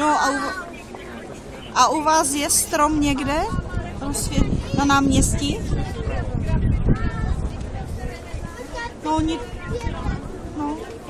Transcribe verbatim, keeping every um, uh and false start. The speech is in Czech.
No a u, a u vás je strom někde? Na náměstí? No, oni... No.